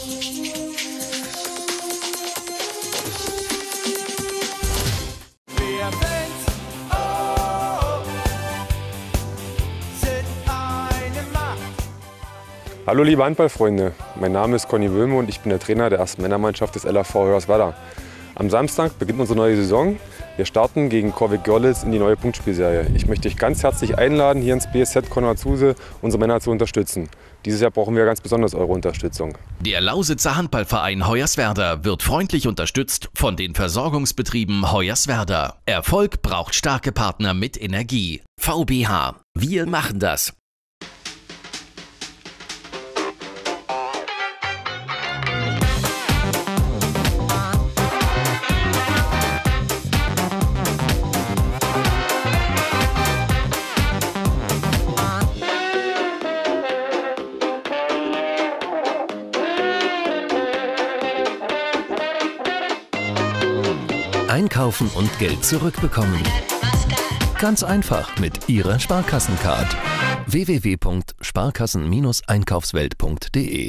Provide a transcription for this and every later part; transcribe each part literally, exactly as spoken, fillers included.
Hallo liebe Handballfreunde, mein Name ist Conny Wülme und ich bin der Trainer der ersten Männermannschaft des L A V Hoyerswerda. Am Samstag beginnt unsere neue Saison. Wir starten gegen Corvik Görlitz in die neue Punktspielserie. Ich möchte dich ganz herzlich einladen, hier ins B S Z Konrad-Zuse unsere Männer zu unterstützen. Dieses Jahr brauchen wir ganz besonders eure Unterstützung. Der Lausitzer Handballverein Hoyerswerda wird freundlich unterstützt von den Versorgungsbetrieben Hoyerswerda. Erfolg braucht starke Partner mit Energie. V B H. Wir machen das. Einkaufen und Geld zurückbekommen. Ganz einfach mit Ihrer Sparkassencard. w w w punkt sparkassen Bindestrich einkaufswelt punkt de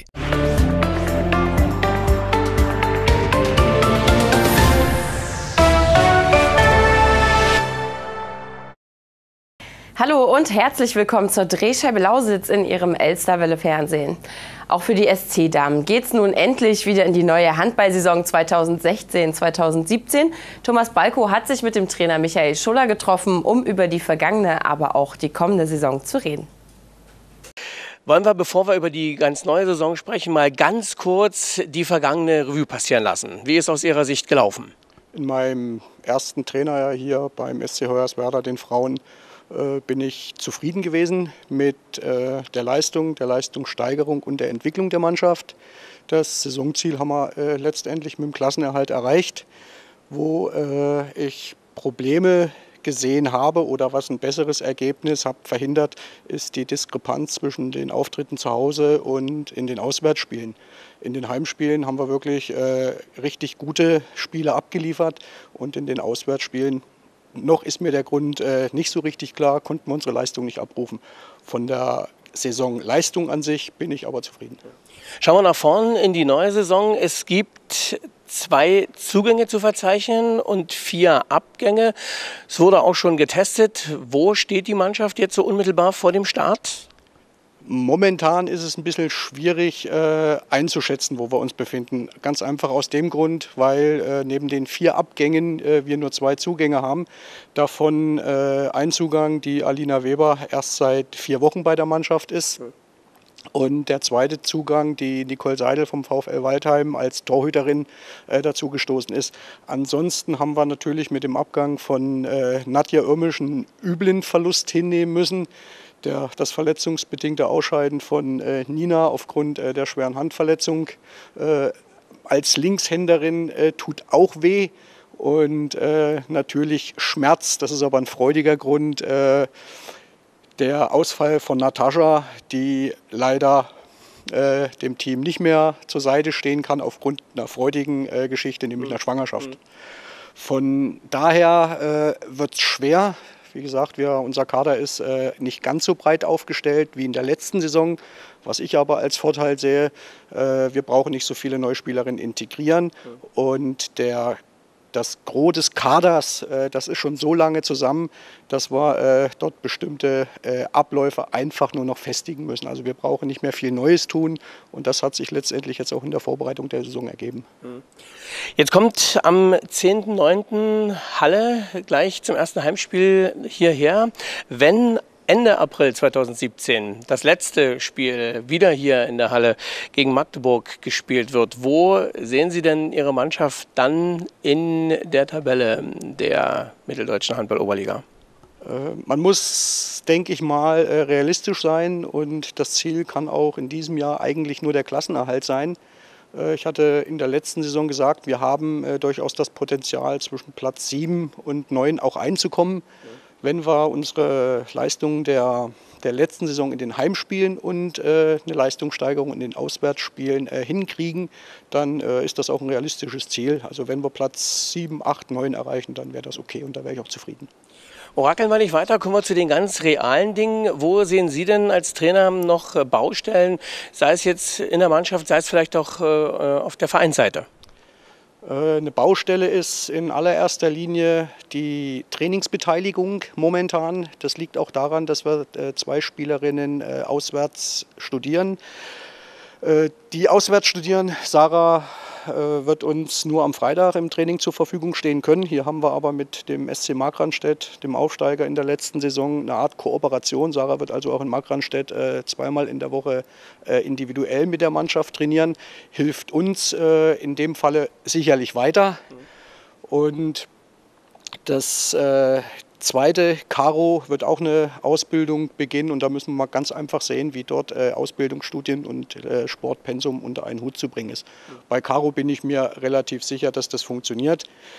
Hallo und herzlich willkommen zur Drehscheibe Lausitz in Ihrem Elsterwelle Fernsehen. Auch für die S C-Damen geht es nun endlich wieder in die neue Handballsaison zweitausendsechzehn zweitausendsiebzehn. Thomas Balko hat sich mit dem Trainer Michael Schuller getroffen, um über die vergangene, aber auch die kommende Saison zu reden. Wollen wir, bevor wir über die ganz neue Saison sprechen, mal ganz kurz die vergangene Revue passieren lassen. Wie ist aus Ihrer Sicht gelaufen? In meinem ersten Trainerjahr hier beim S C Hoyerswerda, den Frauen, bin ich zufrieden gewesen mit äh, der Leistung, der Leistungssteigerung und der Entwicklung der Mannschaft. Das Saisonziel haben wir äh, letztendlich mit dem Klassenerhalt erreicht. Wo äh, ich Probleme gesehen habe oder was ein besseres Ergebnis hat verhindert, ist die Diskrepanz zwischen den Auftritten zu Hause und in den Auswärtsspielen. In den Heimspielen haben wir wirklich äh, richtig gute Spiele abgeliefert und in den Auswärtsspielen noch ist mir der Grund äh, nicht so richtig klar, konnten wir unsere Leistung nicht abrufen. Von der Saisonleistung an sich bin ich aber zufrieden. Schauen wir nach vorn in die neue Saison. Es gibt zwei Zugänge zu verzeichnen und vier Abgänge. Es wurde auch schon getestet. Wo steht die Mannschaft jetzt so unmittelbar vor dem Start? Momentan ist es ein bisschen schwierig äh, einzuschätzen, wo wir uns befinden. Ganz einfach aus dem Grund, weil äh, neben den vier Abgängen äh, wir nur zwei Zugänge haben. Davon äh, ein Zugang, die Alina Weber erst seit vier Wochen bei der Mannschaft ist. Und der zweite Zugang, die Nicole Seidel vom VfL Waldheim als Torhüterin äh, dazu gestoßen ist. Ansonsten haben wir natürlich mit dem Abgang von äh, Nadja Irmisch einen üblen Verlust hinnehmen müssen. Der, das verletzungsbedingte Ausscheiden von äh, Nina aufgrund äh, der schweren Handverletzung äh, als Linkshänderin äh, tut auch weh und äh, natürlich Schmerz. Das ist aber ein freudiger Grund. Äh, der Ausfall von Natascha, die leider äh, dem Team nicht mehr zur Seite stehen kann aufgrund einer freudigen äh, Geschichte, nämlich einer Schwangerschaft. Mhm. Von daher äh, wird es schwer. Wie gesagt, wir, unser Kader ist äh, nicht ganz so breit aufgestellt wie in der letzten Saison. Was ich aber als Vorteil sehe, äh, wir brauchen nicht so viele Neuspielerinnen integrieren. Und der, das Gros des Kaders, äh, das ist schon so lange zusammen, dass wir äh, dort bestimmte äh, Abläufe einfach nur noch festigen müssen. Also wir brauchen nicht mehr viel Neues tun. Und das hat sich letztendlich jetzt auch in der Vorbereitung der Saison ergeben. Jetzt kommt am zehnten neunten Halle gleich zum ersten Heimspiel hierher. Wenn Ende April zweitausendsiebzehn das letzte Spiel wieder hier in der Halle gegen Magdeburg gespielt wird, wo sehen Sie denn Ihre Mannschaft dann in der Tabelle der Mitteldeutschen Handball-Oberliga? Man muss, denke ich mal, realistisch sein und das Ziel kann auch in diesem Jahr eigentlich nur der Klassenerhalt sein. Ich hatte in der letzten Saison gesagt, wir haben durchaus das Potenzial, zwischen Platz sieben und neun auch einzukommen. wenn wir unsere Leistung der, der letzten Saison in den Heimspielen und äh, eine Leistungssteigerung in den Auswärtsspielen äh, hinkriegen, dann äh, ist das auch ein realistisches Ziel. Also wenn wir Platz sieben, acht, neun erreichen, dann wäre das okay und da wäre ich auch zufrieden. Orakeln wir nicht weiter, kommen wir zu den ganz realen Dingen. Wo sehen Sie denn als Trainer noch Baustellen, sei es jetzt in der Mannschaft, sei es vielleicht auch äh, auf der Vereinsseite? Äh, eine Baustelle ist in allererster Linie die Trainingsbeteiligung momentan. Das liegt auch daran, dass wir äh, zwei Spielerinnen äh, auswärts studieren. Äh, die auswärts studieren, Sarah wird uns nur am Freitag im Training zur Verfügung stehen können. Hier haben wir aber mit dem S C Markranstädt, dem Aufsteiger in der letzten Saison, eine Art Kooperation. Sarah wird also auch in Markranstädt äh, zweimal in der Woche äh, individuell mit der Mannschaft trainieren. Hilft uns äh, in dem Falle sicherlich weiter. Und das äh, Zweite, Caro wird auch eine Ausbildung beginnen und da müssen wir mal ganz einfach sehen, wie dort äh, Ausbildung, Studien und äh, Sportpensum unter einen Hut zu bringen ist. Bei Caro bin ich mir relativ sicher, dass das funktioniert.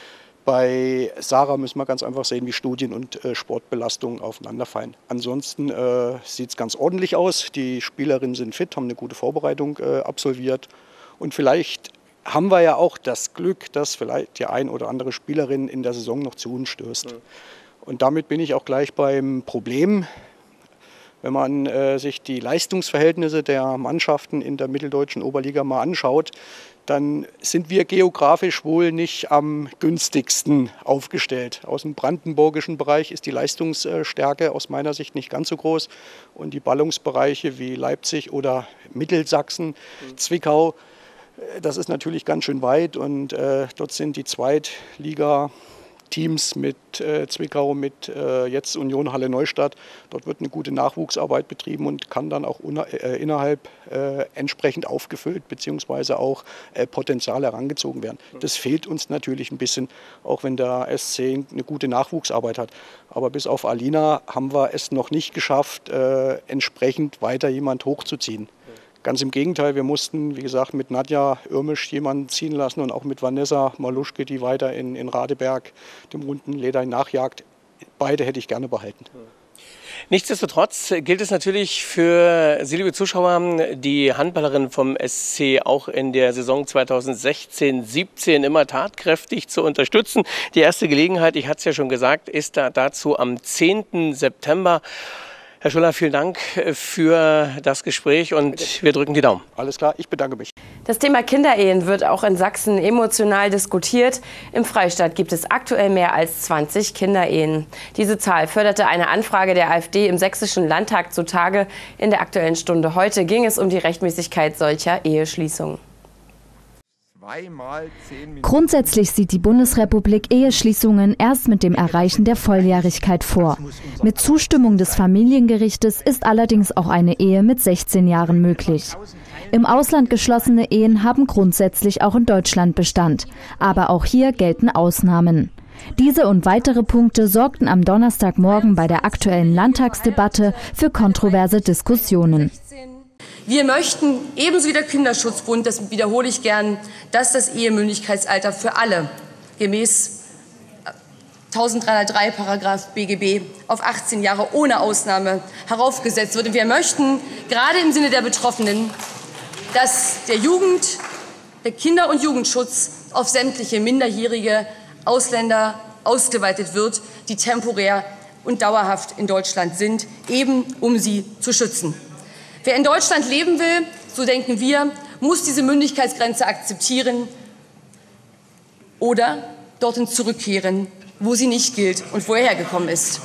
Bei Sarah müssen wir ganz einfach sehen, wie Studien und äh, Sportbelastung aufeinanderfallen. Ansonsten äh, sieht es ganz ordentlich aus. Die Spielerinnen sind fit, haben eine gute Vorbereitung äh, absolviert und vielleicht haben wir ja auch das Glück, dass vielleicht die ein oder andere Spielerin in der Saison noch zu uns stößt. Mhm. Und damit bin ich auch gleich beim Problem. Wenn man äh, sich die Leistungsverhältnisse der Mannschaften in der mitteldeutschen Oberliga mal anschaut, dann sind wir geografisch wohl nicht am günstigsten aufgestellt. Aus dem brandenburgischen Bereich ist die Leistungsstärke aus meiner Sicht nicht ganz so groß. Und die Ballungsbereiche wie Leipzig oder Mittelsachsen, mhm. Zwickau, das ist natürlich ganz schön weit. Und äh, dort sind die Zweitliga Teams mit äh, Zwickau, mit äh, jetzt Union Halle Neustadt. Dort wird eine gute Nachwuchsarbeit betrieben und kann dann auch äh, innerhalb äh, entsprechend aufgefüllt bzw. auch äh, Potenzial herangezogen werden. Das fehlt uns natürlich ein bisschen, auch wenn der S C eine gute Nachwuchsarbeit hat. Aber bis auf Alina haben wir es noch nicht geschafft, äh, entsprechend weiter jemand hochzuziehen. Ganz im Gegenteil, wir mussten, wie gesagt, mit Nadja Irmisch jemanden ziehen lassen und auch mit Vanessa Maluschke, die weiter in, in Radeberg dem runden Leder nachjagt. Beide hätte ich gerne behalten. Nichtsdestotrotz gilt es natürlich für Sie, liebe Zuschauer, die Handballerin vom S C auch in der Saison zweitausendsechzehn siebzehn immer tatkräftig zu unterstützen. Die erste Gelegenheit, ich hatte es ja schon gesagt, ist da dazu am zehnten September. Herr Schuller, vielen Dank für das Gespräch und wir drücken die Daumen. Alles klar, ich bedanke mich. Das Thema Kinderehen wird auch in Sachsen emotional diskutiert. Im Freistaat gibt es aktuell mehr als zwanzig Kinderehen. Diese Zahl förderte eine Anfrage der AfD im Sächsischen Landtag zutage. In der Aktuellen Stunde heute ging es um die Rechtmäßigkeit solcher Eheschließungen. Grundsätzlich sieht die Bundesrepublik Eheschließungen erst mit dem Erreichen der Volljährigkeit vor. Mit Zustimmung des Familiengerichtes ist allerdings auch eine Ehe mit sechzehn Jahren möglich. Im Ausland geschlossene Ehen haben grundsätzlich auch in Deutschland Bestand. Aber auch hier gelten Ausnahmen. Diese und weitere Punkte sorgten am Donnerstagmorgen bei der Aktuellen Landtagsdebatte für kontroverse Diskussionen. Wir möchten, ebenso wie der Kinderschutzbund, das wiederhole ich gern, dass das Ehemündigkeitsalter für alle gemäß eintausenddreihundertdrei Paragraph B G B auf achtzehn Jahre ohne Ausnahme heraufgesetzt wird. Und wir möchten gerade im Sinne der Betroffenen, dass der Jugend, der Kinder- und Jugendschutz auf sämtliche minderjährige Ausländer ausgeweitet wird, die temporär und dauerhaft in Deutschland sind, eben um sie zu schützen. Wer in Deutschland leben will, so denken wir, muss diese Mündigkeitsgrenze akzeptieren oder dorthin zurückkehren, wo sie nicht gilt und wo er hergekommen ist.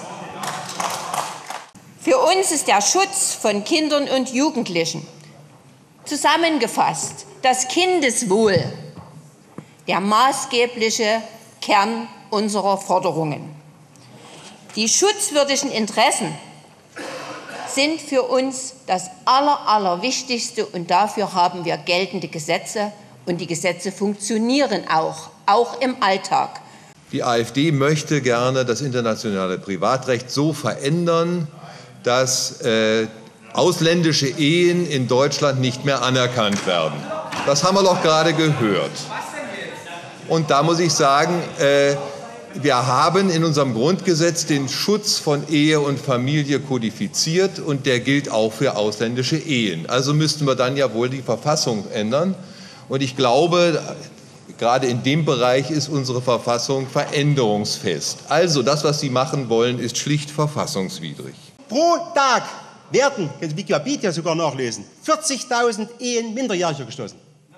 Für uns ist der Schutz von Kindern und Jugendlichen, zusammengefasst das Kindeswohl, der maßgebliche Kern unserer Forderungen. Die schutzwürdigen Interessen sind für uns das Aller, Allerwichtigste und dafür haben wir geltende Gesetze und die Gesetze funktionieren auch, auch im Alltag. Die AfD möchte gerne das internationale Privatrecht so verändern, dass äh, ausländische Ehen in Deutschland nicht mehr anerkannt werden. Das haben wir doch gerade gehört. Und da muss ich sagen, äh, wir haben in unserem Grundgesetz den Schutz von Ehe und Familie kodifiziert und der gilt auch für ausländische Ehen. Also müssten wir dann ja wohl die Verfassung ändern. Und ich glaube, gerade in dem Bereich ist unsere Verfassung veränderungsfest. Also das, was Sie machen wollen, ist schlicht verfassungswidrig. Pro Tag werden, können Sie Wikipedia sogar nachlesen, vierzigtausend Ehen Minderjähriger geschlossen.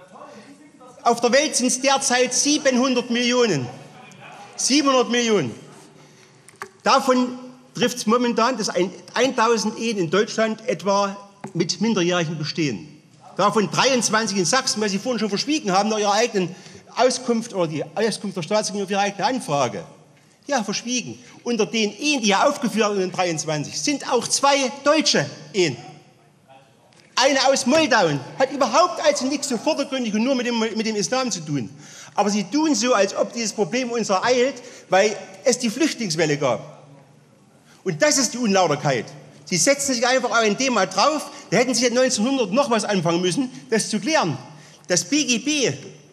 Auf der Welt sind es derzeit siebenhundert Millionen. siebenhundert Millionen. Davon trifft es momentan, dass tausend Ehen in Deutschland etwa mit Minderjährigen bestehen. Davon dreiundzwanzig in Sachsen, weil Sie vorhin schon verschwiegen haben, nach Ihrer eigenen Auskunft oder die Auskunft der Staatsanwältin auf Ihre eigene Anfrage. Ja, verschwiegen. Unter den Ehen, die hier aufgeführt werden, in den dreiundzwanzig, sind auch zwei deutsche Ehen. Eine aus Moldau hat überhaupt also nichts so vordergründig und nur mit dem, mit dem Islam zu tun. Aber Sie tun so, als ob dieses Problem uns ereilt, weil es die Flüchtlingswelle gab. Und das ist die Unlauterkeit. Sie setzen sich einfach auf ein Thema drauf, da hätten Sie neunzehnhundert noch was anfangen müssen, das zu klären. Das B G B,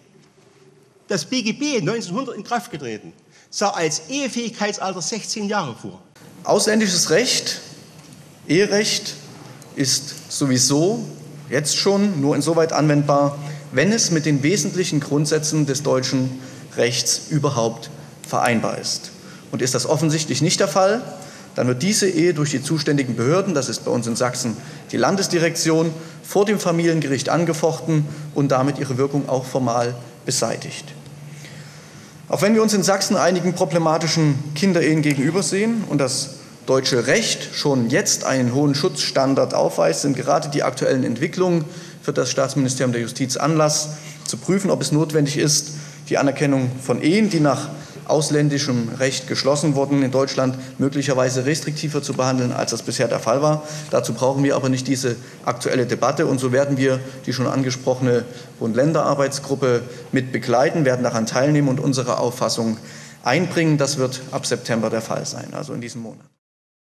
das B G B neunzehnhundert in Kraft getreten, sah als Ehefähigkeitsalter sechzehn Jahre vor. Ausländisches Recht, Eherecht, ist sowieso jetzt schon nur insoweit anwendbar, wenn es mit den wesentlichen Grundsätzen des deutschen Rechts überhaupt vereinbar ist. Und ist das offensichtlich nicht der Fall, dann wird diese Ehe durch die zuständigen Behörden, das ist bei uns in Sachsen die Landesdirektion, vor dem Familiengericht angefochten und damit ihre Wirkung auch formal beseitigt. Auch wenn wir uns in Sachsen einigen problematischen Kinderehen gegenübersehen und das deutsche Recht schon jetzt einen hohen Schutzstandard aufweist, sind gerade die aktuellen Entwicklungen für das Staatsministerium der Justiz Anlass, zu prüfen, ob es notwendig ist, die Anerkennung von Ehen, die nach ausländischem Recht geschlossen wurden, in Deutschland möglicherweise restriktiver zu behandeln, als das bisher der Fall war. Dazu brauchen wir aber nicht diese aktuelle Debatte. Und so werden wir die schon angesprochene Bund-Länder-Arbeitsgruppe mit begleiten, werden daran teilnehmen und unsere Auffassung einbringen. Das wird ab September der Fall sein, also in diesem Monat.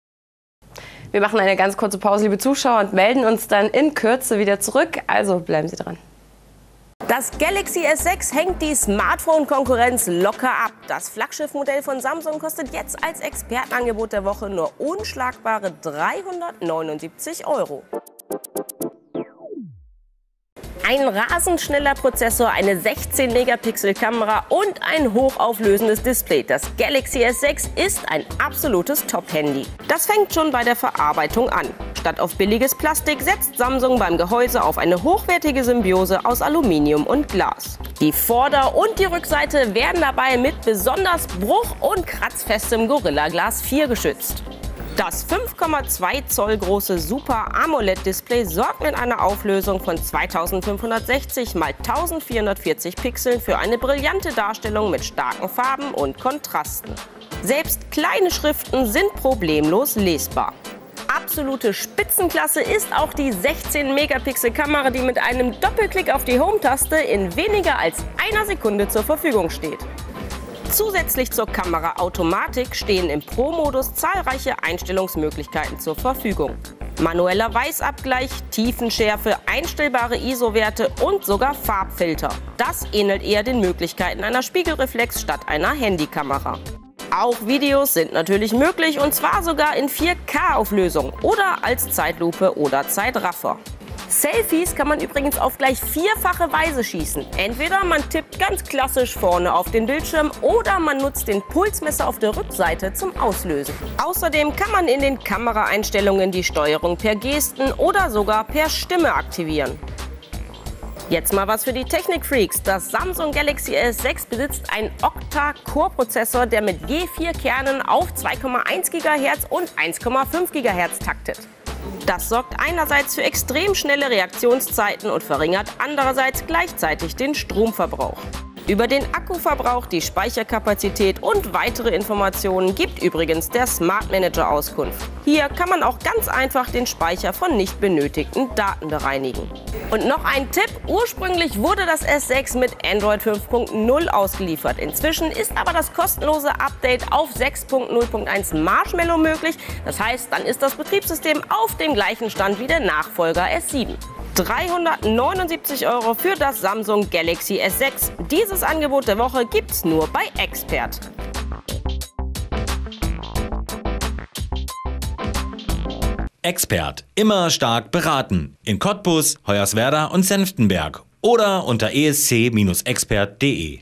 Wir machen eine ganz kurze Pause, liebe Zuschauer, und melden uns dann in Kürze wieder zurück. Also bleiben Sie dran. Das Galaxy S sechs hängt die Smartphone-Konkurrenz locker ab. Das Flaggschiffmodell von Samsung kostet jetzt als Expertenangebot der Woche nur unschlagbare dreihundertneunundsiebzig Euro. Ein rasend schneller Prozessor, eine sechzehn Megapixel Kamera und ein hochauflösendes Display. Das Galaxy S sechs ist ein absolutes Top-Handy. Das fängt schon bei der Verarbeitung an. Statt auf billiges Plastik setzt Samsung beim Gehäuse auf eine hochwertige Symbiose aus Aluminium und Glas. Die Vorder- und die Rückseite werden dabei mit besonders bruch- und kratzfestem Gorilla Glas vier geschützt. Das fünf Komma zwei Zoll große Super AMOLED-Display sorgt mit einer Auflösung von zweitausendfünfhundertsechzig mal eintausendvierhundertvierzig Pixeln für eine brillante Darstellung mit starken Farben und Kontrasten. Selbst kleine Schriften sind problemlos lesbar. Absolute Spitzenklasse ist auch die sechzehn Megapixel Kamera, die mit einem Doppelklick auf die Home-Taste in weniger als einer Sekunde zur Verfügung steht. Zusätzlich zur Kameraautomatik stehen im Pro-Modus zahlreiche Einstellungsmöglichkeiten zur Verfügung. Manueller Weißabgleich, Tiefenschärfe, einstellbare I S O-Werte und sogar Farbfilter. Das ähnelt eher den Möglichkeiten einer Spiegelreflex statt einer Handykamera. Auch Videos sind natürlich möglich, und zwar sogar in vier K-Auflösung oder als Zeitlupe oder Zeitraffer. Selfies kann man übrigens auf gleich vierfache Weise schießen. Entweder man tippt ganz klassisch vorne auf den Bildschirm oder man nutzt den Pulsmesser auf der Rückseite zum Auslösen. Außerdem kann man in den Kameraeinstellungen die Steuerung per Gesten oder sogar per Stimme aktivieren. Jetzt mal was für die Technikfreaks. Das Samsung Galaxy S sechs besitzt einen Octa-Core-Prozessor, der mit je vier Kernen auf zwei Komma eins Gigahertz und eins Komma fünf Gigahertz taktet. Das sorgt einerseits für extrem schnelle Reaktionszeiten und verringert andererseits gleichzeitig den Stromverbrauch. Über den Akkuverbrauch, die Speicherkapazität und weitere Informationen gibt übrigens der Smart Manager Auskunft. Hier kann man auch ganz einfach den Speicher von nicht benötigten Daten bereinigen. Und noch ein Tipp: Ursprünglich wurde das S sechs mit Android fünf Punkt null ausgeliefert. Inzwischen ist aber das kostenlose Update auf sechs Punkt null Punkt eins Marshmallow möglich. Das heißt, dann ist das Betriebssystem auf dem gleichen Stand wie der Nachfolger S sieben. dreihundertneunundsiebzig Euro für das Samsung Galaxy S sechs. Dieses Angebot der Woche gibt's nur bei Expert. Expert. Immer stark beraten. In Cottbus, Hoyerswerda und Senftenberg. Oder unter e s c Bindestrich expert punkt de.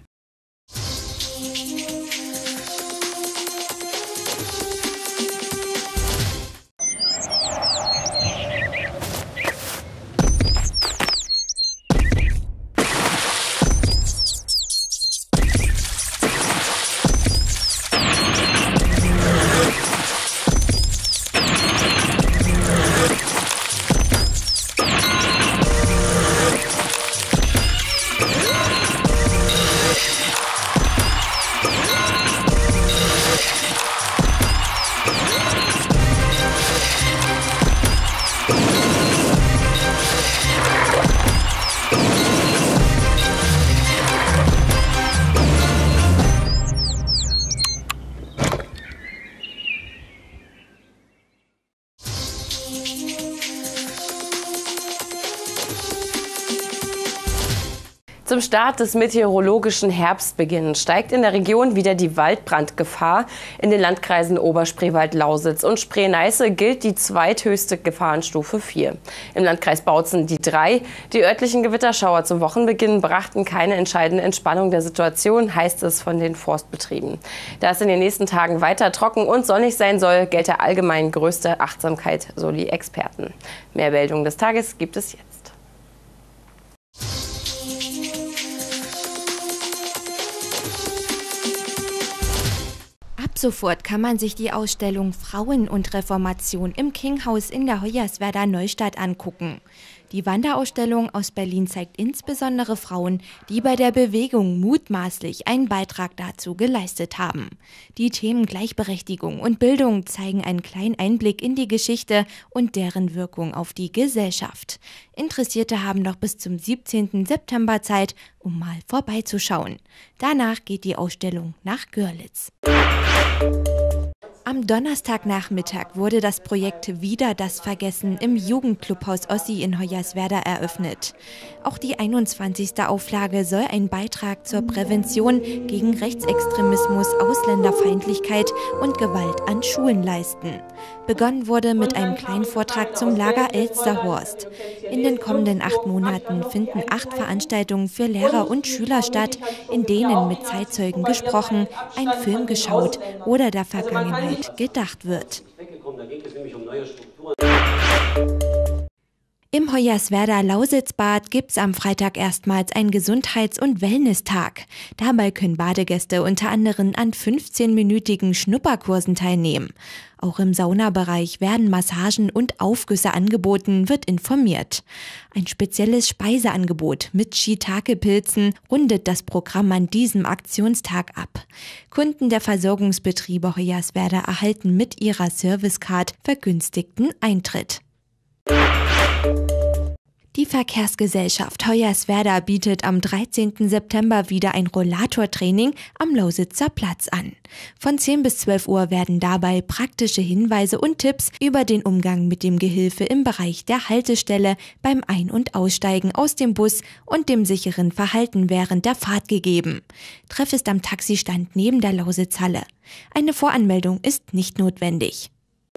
Zum Start des meteorologischen Herbstbeginns steigt in der Region wieder die Waldbrandgefahr. In den Landkreisen Oberspreewald, Lausitz und Spree-Neiße gilt die zweithöchste Gefahrenstufe vier. Im Landkreis Bautzen die drei. Die örtlichen Gewitterschauer zum Wochenbeginn brachten keine entscheidende Entspannung der Situation, heißt es von den Forstbetrieben. Da es in den nächsten Tagen weiter trocken und sonnig sein soll, gelte allgemein größte Achtsamkeit, so die Experten. Mehr Meldungen des Tages gibt es jetzt. Ab sofort kann man sich die Ausstellung Frauen und Reformation im Kinghaus in der Hoyerswerda Neustadt angucken. Die Wanderausstellung aus Berlin zeigt insbesondere Frauen, die bei der Bewegung mutmaßlich einen Beitrag dazu geleistet haben. Die Themen Gleichberechtigung und Bildung zeigen einen kleinen Einblick in die Geschichte und deren Wirkung auf die Gesellschaft. Interessierte haben noch bis zum siebzehnten September Zeit, um mal vorbeizuschauen. Danach geht die Ausstellung nach Görlitz. Am Donnerstagnachmittag wurde das Projekt Wieder das Vergessen im Jugendclubhaus Ossi in Hoyerswerda eröffnet. Auch die einundzwanzigste Auflage soll einen Beitrag zur Prävention gegen Rechtsextremismus, Ausländerfeindlichkeit und Gewalt an Schulen leisten. Begonnen wurde mit einem kleinen Vortrag zum Lager Elsterhorst. In den kommenden acht Monaten finden acht Veranstaltungen für Lehrer und Schüler statt, in denen mit Zeitzeugen gesprochen, ein Film geschaut oder der Vergangenheit gedacht wird. Im Hoyerswerda Lausitzbad gibt es am Freitag erstmals einen Gesundheits- und Wellness-Tag. Dabei können Badegäste unter anderem an fünfzehnminütigen Schnupperkursen teilnehmen. Auch im Saunabereich werden Massagen und Aufgüsse angeboten, wird informiert. Ein spezielles Speiseangebot mit Shiitake-Pilzen rundet das Programm an diesem Aktionstag ab. Kunden der Versorgungsbetriebe Hoyerswerda erhalten mit ihrer Servicecard vergünstigten Eintritt. Die Verkehrsgesellschaft Hoyerswerda bietet am dreizehnten September wieder ein Rollatortraining am Lausitzer Platz an. Von zehn bis zwölf Uhr werden dabei praktische Hinweise und Tipps über den Umgang mit dem Gehilfe im Bereich der Haltestelle, beim Ein- und Aussteigen aus dem Bus und dem sicheren Verhalten während der Fahrt gegeben. Treff ist am Taxistand neben der Lausitzhalle. Eine Voranmeldung ist nicht notwendig.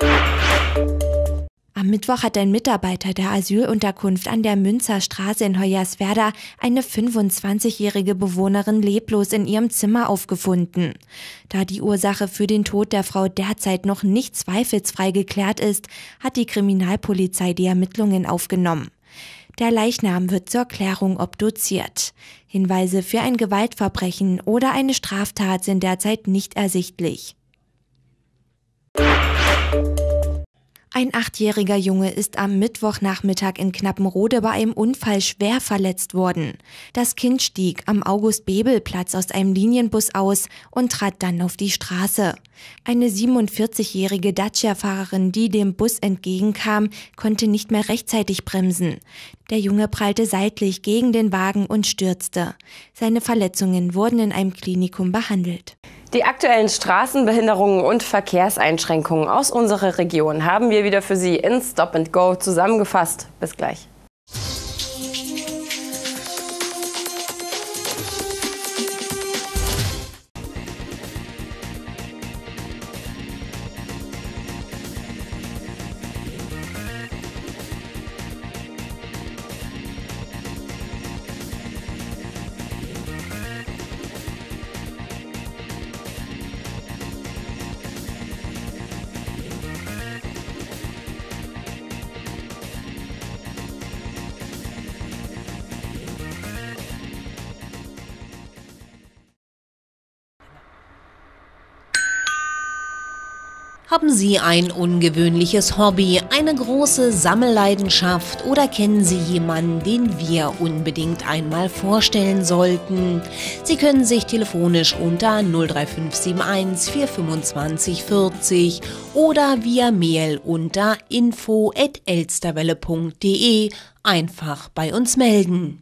Am Mittwoch hat ein Mitarbeiter der Asylunterkunft an der Münzerstraße in Hoyerswerda eine fünfundzwanzigjährige Bewohnerin leblos in ihrem Zimmer aufgefunden. Da die Ursache für den Tod der Frau derzeit noch nicht zweifelsfrei geklärt ist, hat die Kriminalpolizei die Ermittlungen aufgenommen. Der Leichnam wird zur Klärung obduziert. Hinweise für ein Gewaltverbrechen oder eine Straftat sind derzeit nicht ersichtlich. Ein achtjähriger Junge ist am Mittwochnachmittag in Knappenrode bei einem Unfall schwer verletzt worden. Das Kind stieg am August-Bebel-Platz aus einem Linienbus aus und trat dann auf die Straße. Eine siebenundvierzigjährige Dacia-Fahrerin, die dem Bus entgegenkam, konnte nicht mehr rechtzeitig bremsen. Der Junge prallte seitlich gegen den Wagen und stürzte. Seine Verletzungen wurden in einem Klinikum behandelt. Die aktuellen Straßenbehinderungen und Verkehrseinschränkungen aus unserer Region haben wir wieder für Sie in Stop and Go zusammengefasst. Bis gleich. Haben Sie ein ungewöhnliches Hobby, eine große Sammelleidenschaft oder kennen Sie jemanden, den wir unbedingt einmal vorstellen sollten? Sie können sich telefonisch unter null drei fünf sieben eins vier fünfundzwanzig vierzig oder via Mail unter info at elsterwelle punkt de einfach bei uns melden.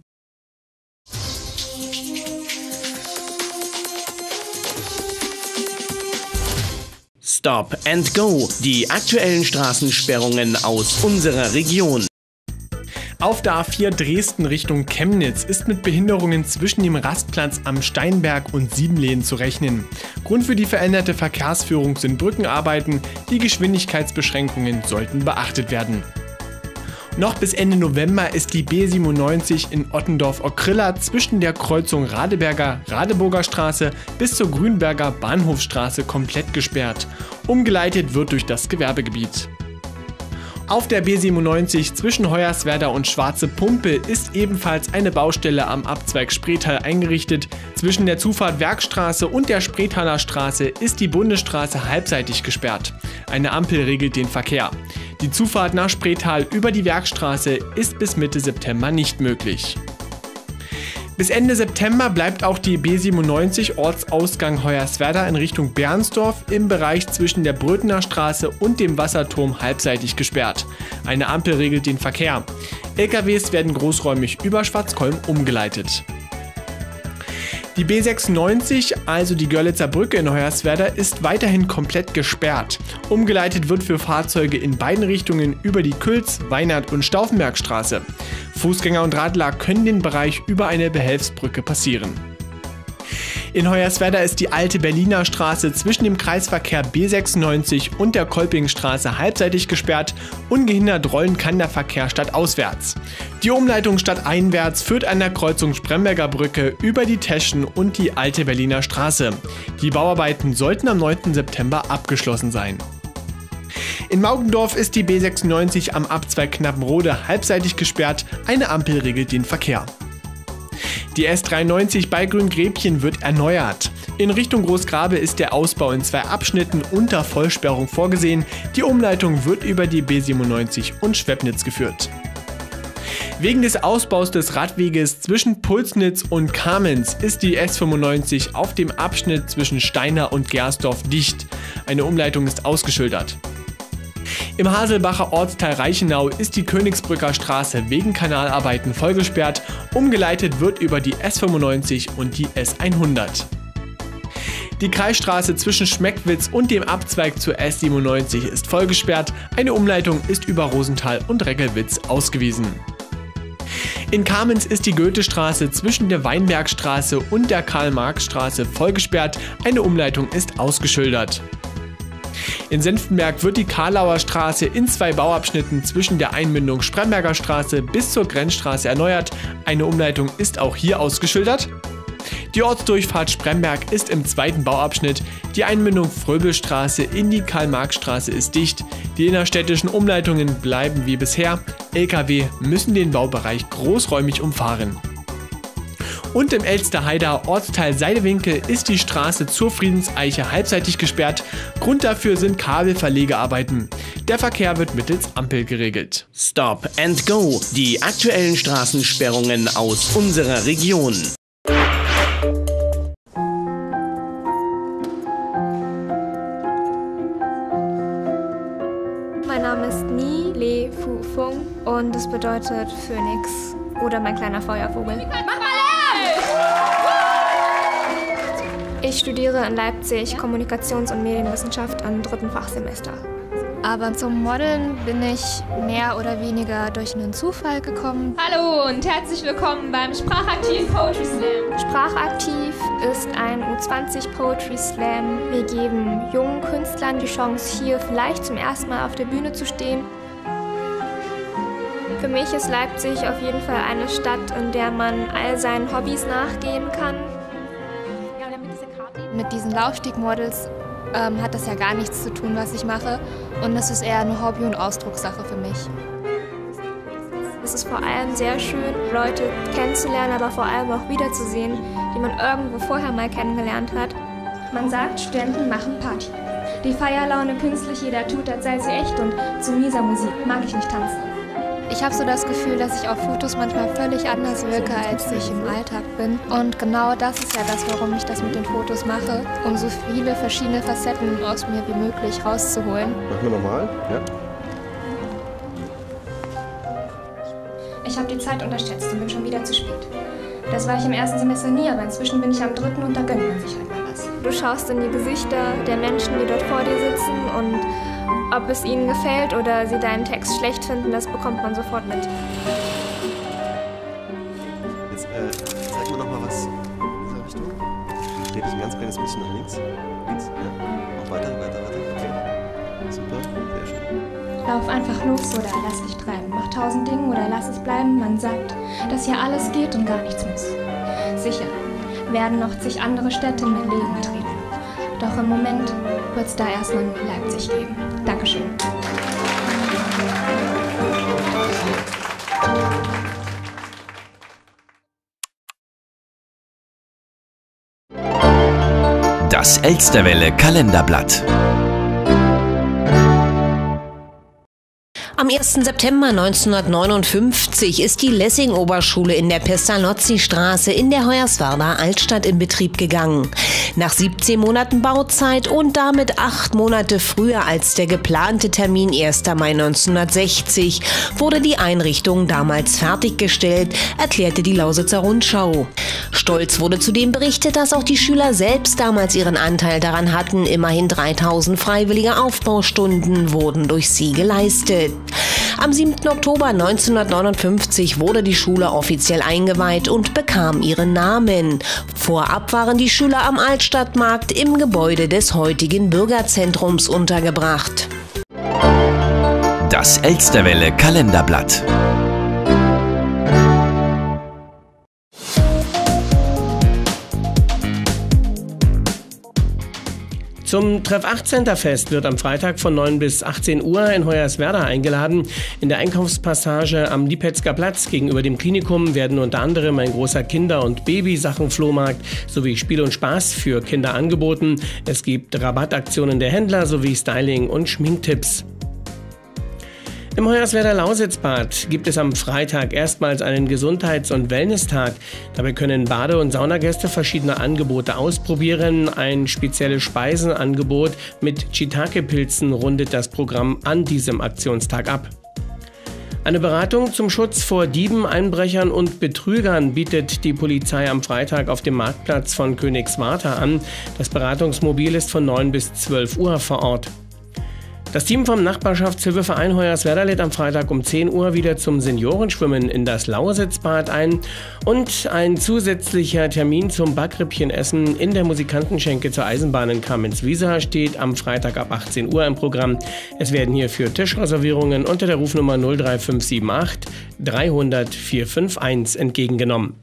Stop and Go, die aktuellen Straßensperrungen aus unserer Region. Auf der A vier Dresden Richtung Chemnitz ist mit Behinderungen zwischen dem Rastplatz am Steinberg und Siebenlehen zu rechnen. Grund für die veränderte Verkehrsführung sind Brückenarbeiten, die Geschwindigkeitsbeschränkungen sollten beachtet werden. Noch bis Ende November ist die B siebenundneunzig in Ottendorf-Ockrilla zwischen der Kreuzung Radeberger Radeburger Straße bis zur Grünberger Bahnhofstraße komplett gesperrt. Umgeleitet wird durch das Gewerbegebiet. Auf der B siebenundneunzig zwischen Hoyerswerda und Schwarze Pumpe ist ebenfalls eine Baustelle am Abzweig Spreetal eingerichtet. Zwischen der Zufahrt Werkstraße und der Spreetaler Straße ist die Bundesstraße halbseitig gesperrt. Eine Ampel regelt den Verkehr. Die Zufahrt nach Spreetal über die Werkstraße ist bis Mitte September nicht möglich. Bis Ende September bleibt auch die B siebenundneunzig Ortsausgang Hoyerswerda in Richtung Bernsdorf im Bereich zwischen der Brötener Straße und dem Wasserturm halbseitig gesperrt. Eine Ampel regelt den Verkehr. L K Ws werden großräumig über Schwarzkolm umgeleitet. Die B sechsundneunzig, also die Görlitzer Brücke in Hoyerswerda, ist weiterhin komplett gesperrt. Umgeleitet wird für Fahrzeuge in beiden Richtungen über die Külz-, Weinert- und Stauffenbergstraße. Fußgänger und Radler können den Bereich über eine Behelfsbrücke passieren. In Hoyerswerda ist die alte Berliner Straße zwischen dem Kreisverkehr B sechsundneunzig und der Kolpingstraße halbseitig gesperrt. Ungehindert rollen kann der Verkehr stadtauswärts. Die Umleitung stadteinwärts führt an der Kreuzung Spremberger Brücke über die Teschen und die alte Berliner Straße. Die Bauarbeiten sollten am neunten September abgeschlossen sein. In Maugendorf ist die B sechsundneunzig am Abzweig Knappenrode halbseitig gesperrt. Eine Ampel regelt den Verkehr. Die S dreiundneunzig bei Grüngräbchen wird erneuert. In Richtung Großgrabe ist der Ausbau in zwei Abschnitten unter Vollsperrung vorgesehen. Die Umleitung wird über die B siebenundneunzig und Schwebnitz geführt. Wegen des Ausbaus des Radweges zwischen Pulsnitz und Kamenz ist die S fünfundneunzig auf dem Abschnitt zwischen Steiner und Gersdorf dicht. Eine Umleitung ist ausgeschildert. Im Haselbacher Ortsteil Reichenau ist die Königsbrücker Straße wegen Kanalarbeiten vollgesperrt. Umgeleitet wird über die S fünfundneunzig und die S hundert. Die Kreisstraße zwischen Schmeckwitz und dem Abzweig zur S siebenundneunzig ist vollgesperrt. Eine Umleitung ist über Rosenthal und Reckelwitz ausgewiesen. In Kamenz ist die Goethestraße zwischen der Weinbergstraße und der Karl-Marx-Straße vollgesperrt. Eine Umleitung ist ausgeschildert. In Senftenberg wird die Karlauer Straße in zwei Bauabschnitten zwischen der Einmündung Spremberger Straße bis zur Grenzstraße erneuert. Eine Umleitung ist auch hier ausgeschildert. Die Ortsdurchfahrt Spremberg ist im zweiten Bauabschnitt. Die Einmündung Fröbelstraße in die Karl-Marx-Straße ist dicht. Die innerstädtischen Umleitungen bleiben wie bisher. L K W müssen den Baubereich großräumig umfahren. Und im Elsterhaider Ortsteil Seidewinkel ist die Straße zur Friedenseiche halbseitig gesperrt. Grund dafür sind Kabelverlegearbeiten. Der Verkehr wird mittels Ampel geregelt. Stop and Go, die aktuellen Straßensperrungen aus unserer Region. Mein Name ist Ni Le Fu Fung und es bedeutet Phönix oder mein kleiner Feuervogel. Mach mal Ich studiere in Leipzig Kommunikations- und Medienwissenschaft im dritten Fachsemester. Aber zum Modeln bin ich mehr oder weniger durch einen Zufall gekommen. Hallo und herzlich willkommen beim Sprachaktiv Poetry Slam. Sprachaktiv ist ein U zwanzig Poetry Slam. Wir geben jungen Künstlern die Chance, hier vielleicht zum ersten Mal auf der Bühne zu stehen. Für mich ist Leipzig auf jeden Fall eine Stadt, in der man all seinen Hobbys nachgehen kann. Mit diesen Laufstegmodels ähm, hat das ja gar nichts zu tun, was ich mache. Und das ist eher eine Hobby- und Ausdruckssache für mich. Es ist vor allem sehr schön, Leute kennenzulernen, aber vor allem auch wiederzusehen, die man irgendwo vorher mal kennengelernt hat. Man sagt, Studenten machen Party. Die Feierlaune künstlich jeder tut, als sei sie echt und zu mieser Musik mag ich nicht tanzen. Ich habe so das Gefühl, dass ich auf Fotos manchmal völlig anders wirke, als ich im Alltag bin. Und genau das ist ja das, warum ich das mit den Fotos mache, um so viele verschiedene Facetten aus mir wie möglich rauszuholen. Machen wir nochmal, ja. Ich habe die Zeit unterschätzt und bin schon wieder zu spät. Das war ich im ersten Semester nie, aber inzwischen bin ich am dritten und da gönnt man sich halt mal was. Du schaust in die Gesichter der Menschen, die dort vor dir sitzen, und ob es ihnen gefällt oder sie deinen Text schlecht finden, das bekommt man sofort mit. Jetzt äh, zeig mir noch mal was in dieser Richtung. Dreh dich ein ganz kleines bisschen nach links. Links, ja. Noch weiter, weiter, weiter. Okay. Super, sehr schön. Lauf einfach los oder lass dich treiben. Mach tausend Dinge oder lass es bleiben. Man sagt, dass hier alles geht und gar nichts muss. Sicher werden noch zig andere Städte in mein Leben treten. Doch im Moment wird es da erstmal nur Leipzig geben. Dankeschön. Das Elsterwelle Kalenderblatt. Am ersten September neunzehnhundertneunundfünfzig ist die Lessing-Oberschule in der Pestalozzi-Straße in der Hoyerswerda Altstadt in Betrieb gegangen. Nach siebzehn Monaten Bauzeit und damit acht Monate früher als der geplante Termin erster Mai neunzehnhundertsechzig wurde die Einrichtung damals fertiggestellt, erklärte die Lausitzer Rundschau. Stolz wurde zudem berichtet, dass auch die Schüler selbst damals ihren Anteil daran hatten. Immerhin dreitausend freiwillige Aufbaustunden wurden durch sie geleistet. Am siebten Oktober neunzehnhundertneunundfünfzig wurde die Schule offiziell eingeweiht und bekam ihren Namen. Vorab waren die Schüler am Altstadtmarkt im Gebäude des heutigen Bürgerzentrums untergebracht. Das Elsterwelle Kalenderblatt. Zum Treff acht Center Fest wird am Freitag von neun bis achtzehn Uhr in Hoyerswerda eingeladen. In der Einkaufspassage am Lipetzker Platz gegenüber dem Klinikum werden unter anderem ein großer Kinder- und Babysachenflohmarkt sowie Spiel und Spaß für Kinder angeboten. Es gibt Rabattaktionen der Händler sowie Styling- und Schminktipps. Im Hoyerswerda Lausitzbad gibt es am Freitag erstmals einen Gesundheits- und Wellness-Tag. Dabei können Bade- und Saunagäste verschiedene Angebote ausprobieren. Ein spezielles Speisenangebot mit Shiitake-Pilzen rundet das Programm an diesem Aktionstag ab. Eine Beratung zum Schutz vor Dieben, Einbrechern und Betrügern bietet die Polizei am Freitag auf dem Marktplatz von Königswartha an. Das Beratungsmobil ist von neun bis zwölf Uhr vor Ort. Das Team vom Nachbarschaftshilfeverein Hoyerswerda lädt am Freitag um zehn Uhr wieder zum Seniorenschwimmen in das Lausitzbad ein. Und ein zusätzlicher Termin zum Backrippchenessen in der Musikantenschenke zur Eisenbahn in Kamenz-Wiesa steht am Freitag ab achtzehn Uhr im Programm. Es werden hierfür Tischreservierungen unter der Rufnummer null drei fünf sieben acht dreihundert vier fünf eins entgegengenommen.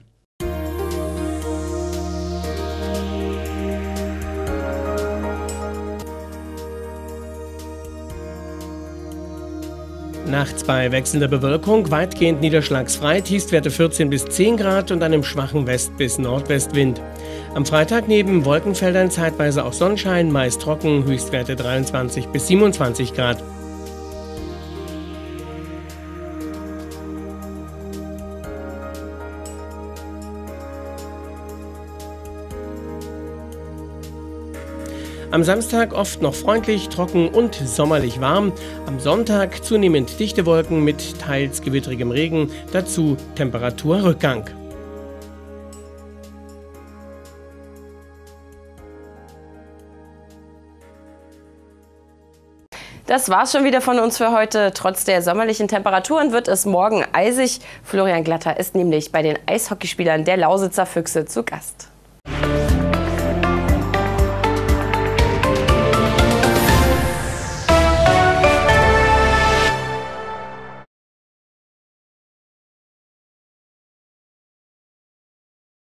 Nachts bei wechselnder Bewölkung, weitgehend niederschlagsfrei, Tiefstwerte vierzehn bis zehn Grad und einem schwachen West- bis Nordwestwind. Am Freitag neben Wolkenfeldern zeitweise auch Sonnenschein, meist trocken, Höchstwerte dreiundzwanzig bis siebenundzwanzig Grad. Am Samstag oft noch freundlich, trocken und sommerlich warm. Am Sonntag zunehmend dichte Wolken mit teils gewitterigem Regen, dazu Temperaturrückgang. Das war's schon wieder von uns für heute. Trotz der sommerlichen Temperaturen wird es morgen eisig. Florian Glatter ist nämlich bei den Eishockeyspielern der Lausitzer Füchse zu Gast.